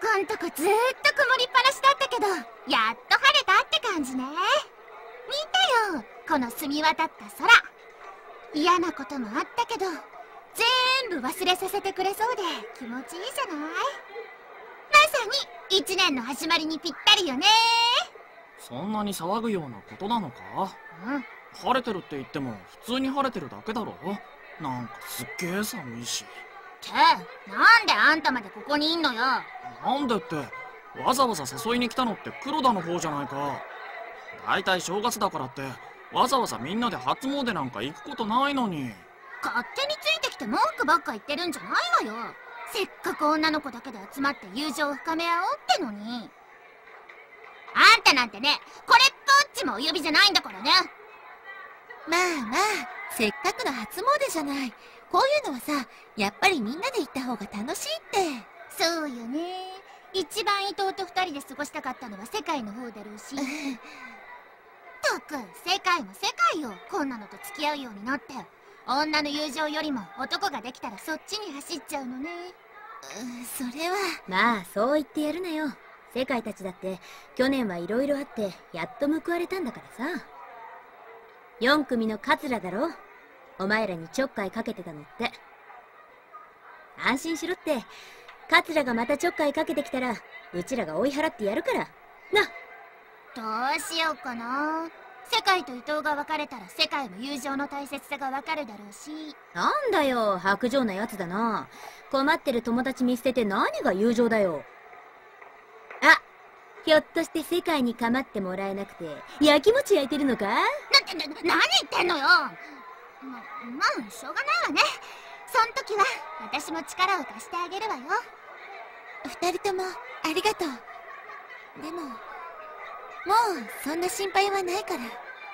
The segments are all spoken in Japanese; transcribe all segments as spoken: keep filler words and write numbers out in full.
こんとこずーっと曇りっぱなしだったけど、やっと晴れたって感じね。見てよ、この澄み渡った空。嫌なこともあったけど、全部忘れさせてくれそうで気持ちいいじゃない。まさに一年の始まりにぴったりよね。 そんなに騒ぐようなことなのか？ うん。 晴れてるって言っても普通に晴れてるだけだろ。なんかすっげえ寒いし。 ってなんであんたまでここにいんのよ。 なんでって、わざわざ誘いに来たのって黒田の方じゃないか。だいたい正月だからってわざわざみんなで初詣なんか行くことないのに。 勝手についてきて文句ばっか言ってるんじゃないわよ。せっかく女の子だけで集まって友情を深め合おうってのに。あんたなんてね、これっぽっちもお呼びじゃないんだからね。 まあまあ、せっかくの初詣じゃない。こういうのはさ、やっぱりみんなで行った方が楽しいって。 そうよね。一番伊藤と二人で過ごしたかったのは世界の方だろうし。ったく世界も世界よ。こんなのと付き合うようになって。女の友情よりも男ができたらそっちに走っちゃうのね。 うそれは。 まあそう言ってやるなよ。世界たちだって去年はいろいろあってやっと報われたんだからさ。よん組の桂だろ。お前らにちょっかいかけてたのって。安心しろって。桂がまたちょっかいかけてきたらうちらが追い払ってやるからな。 どうしようかな。世界と伊藤が別れたら世界も友情の大切さがわかるだろうし。 なんだよ、薄情なやつだな。困ってる友達見捨てて何が友情だよ。あ、ひょっとして世界に構ってもらえなくてやきもち焼いてるのか？な、 な、な、何言ってんのよ。ま、まあ、しょうがないわね。そん時は私も力を貸してあげるわよ。 二人ともありがとう。でももうそんな心配はないから。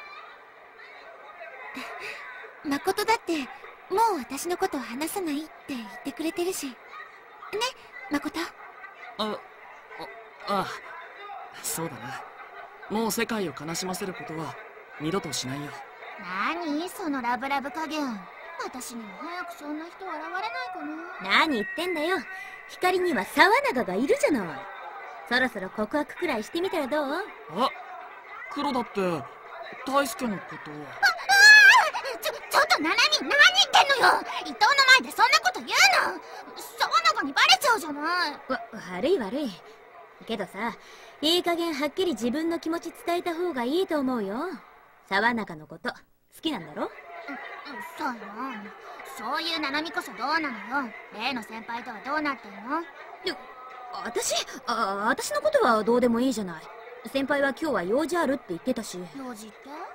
誠だってもう私のことを話さないって言ってくれてるしね、誠。 あ、あ、ああ、そうだな。もう世界を悲しませることは二度としないよ。 何そのラブラブ加減。私にも早くそんな人現れないかな。 何言ってんだよ。光には沢永がいるじゃない。そろそろ告白くらいしてみたらどう？ あ、黒田って大輔のことを。 ああ、ちょ、ちょっとナナミ、何言ってんのよ。伊藤の前でそんなこと言うの。沢永にバレちゃうじゃない。 わ、悪い悪い。けどさ、いい加減はっきり自分の気持ち伝えた方がいいと思うよ。沢中のこと好きなんだろ？う、 そうよ。そういうナナミこそどうなのよ。例の先輩とはどうなってるの？ で、私、あ、私のことはどうでもいいじゃない。先輩は今日は用事あるって言ってたし。 用事って？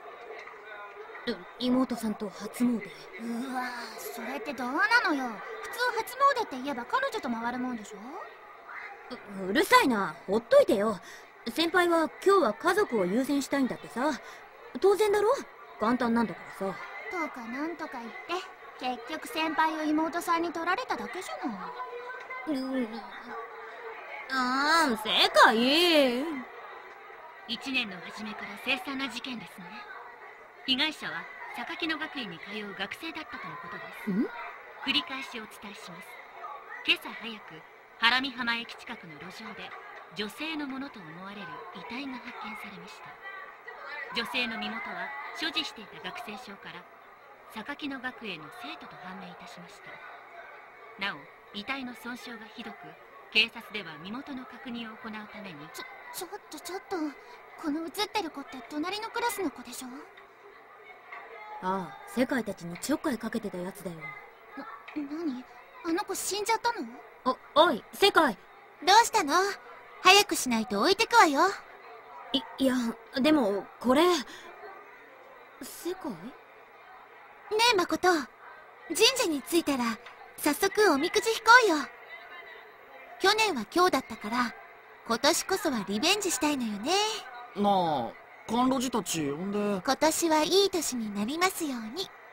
妹さんと初詣。うわぁ、それってどうなのよ。普通初詣って言えば彼女と回るもんでしょ？ う、うるさいな。ほっといてよ。先輩は今日は家族を優先したいんだってさ。当然だろ？簡単なんだからさ。 とかなんとか言って結局先輩を妹さんに取られただけじゃない。 うん、ああ、世界。 一年の初めから凄惨な事件ですね。被害者は榊野学院に通う学生だったとのことです。 ん？ 繰り返しお伝えします。今朝早く原見浜駅近くの路上で女性のものと思われる遺体が発見されました。女性の身元は所持していた学生証から榊野学園の生徒と判明いたしました。なお遺体の損傷がひどく、警察では身元の確認を行うために。 ちょ、ちょっとちょっと、この写ってる子って隣のクラスの子でしょ？ ああ、世界たちにちょっかいかけてたやつだよ。 な、何？あの子死んじゃったの？ お、おい、世界。 どうしたの？早くしないと置いてくわよ。 い、いや、でも、これ。世界？ ねえ、誠。神社に着いたら、早速おみくじ引こうよ。去年は今日だったから、今年こそはリベンジしたいのよね。 なあ、甘露寺たち呼んで。 今年はいい年になりますように。